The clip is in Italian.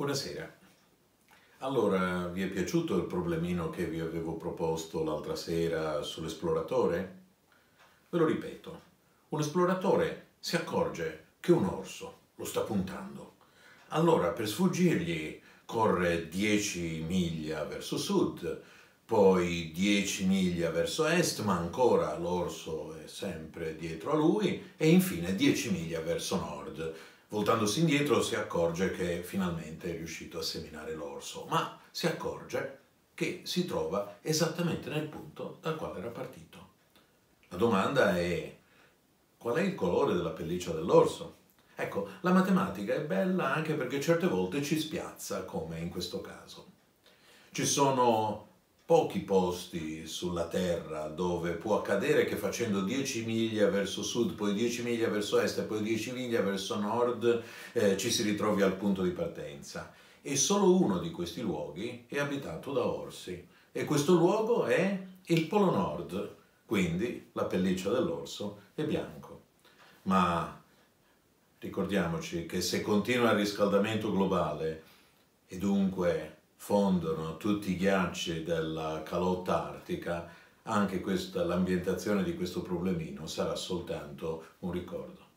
Buonasera. Allora, vi è piaciuto il problemino che vi avevo proposto l'altra sera sull'esploratore? Ve lo ripeto, un esploratore si accorge che un orso lo sta puntando. Allora, per sfuggirgli, corre 10 miglia verso sud, poi 10 miglia verso est, ma ancora l'orso è sempre dietro a lui, e infine 10 miglia verso nord. Voltandosi indietro si accorge che finalmente è riuscito a seminare l'orso, ma si accorge che si trova esattamente nel punto dal quale era partito. La domanda è: qual è il colore della pelliccia dell'orso? Ecco, la matematica è bella anche perché certe volte ci spiazza, come in questo caso. Ci sono pochi posti sulla Terra dove può accadere che facendo 10 miglia verso sud, poi 10 miglia verso est e poi 10 miglia verso nord ci si ritrovi al punto di partenza. E solo uno di questi luoghi è abitato da orsi. E questo luogo è il Polo Nord, quindi la pelliccia dell'orso è bianco. Ma ricordiamoci che se continua il riscaldamento globale e dunque fondono tutti i ghiacci della calotta artica, anche l'ambientazione di questo problemino sarà soltanto un ricordo.